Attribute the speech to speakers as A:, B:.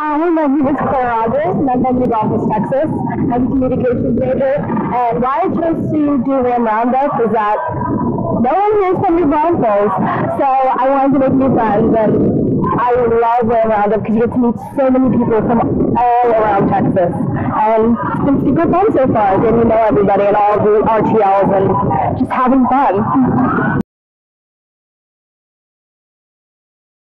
A: Hi, my name is Claire Rogers, and I'm from Braunfels, Texas. I'm a communications major, and why I chose to do Ram Roundup is that no one here is from New Braunfels, so I wanted to make new friends, and I love Ram Roundup because you get to meet so many people from all around Texas, and it's been super fun so far, getting to know everybody and all the RTLs and just having fun.